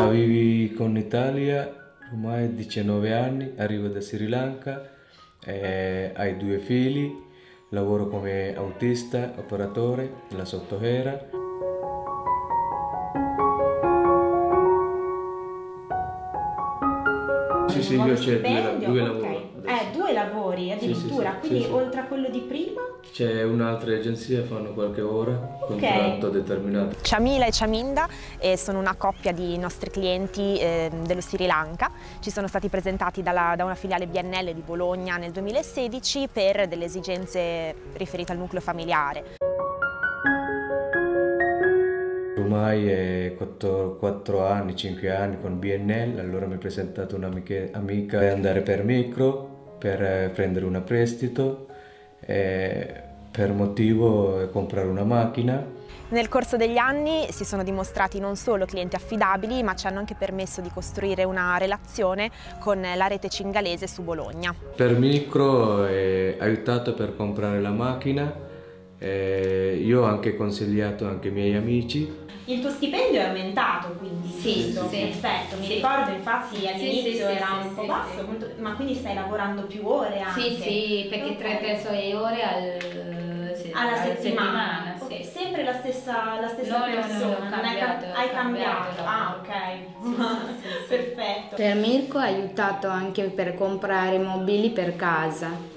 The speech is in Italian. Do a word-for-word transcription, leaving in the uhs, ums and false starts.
Ah, vivi con Italia ormai diciannove anni, arrivo da Sri Lanka, eh, hai due figli, lavoro come autista, operatore della sottoterra. Sì, sì, io c'è due, due okay. lavori. Eh, due lavori addirittura, sì, sì, quindi sì, sì. oltre a quello di prima? C'è un'altra agenzia, fanno qualche ora, Okay. contratto determinato. Chamila e Chaminda eh, sono una coppia di nostri clienti eh, dello Sri Lanka. Ci sono stati presentati dalla, da una filiale B N L di Bologna nel duemilasedici per delle esigenze riferite al nucleo familiare. Ormai è quattro anni, cinque anni con B N L, allora mi ha presentato un'amica per andare per micro, per prendere un prestito, e per motivo comprare una macchina. Nel corso degli anni si sono dimostrati non solo clienti affidabili, ma ci hanno anche permesso di costruire una relazione con la rete cingalese su Bologna. Per micro è aiutato per comprare la macchina, e io ho anche consigliato anche ai miei amici. Il tuo stipendio è aumentato, quindi? Sì, giusto? sì. Perfetto, mi Sì. ricordo infatti all'inizio sì, sì, era sì, un po' sì, basso, sì. molto, ma quindi stai lavorando più ore anche? Sì, sì, perché Ok. tre persone ore al, sì, alla settimana, settimana, Ok, sì. sempre la stessa, la stessa No, no, no, persona, no, ho non cambiato, hai, ho hai cambiato cambiato, lavoro. ah ok, Sì, sì, sì, sì. perfetto. Per Mirko ha aiutato anche per comprare mobili per casa.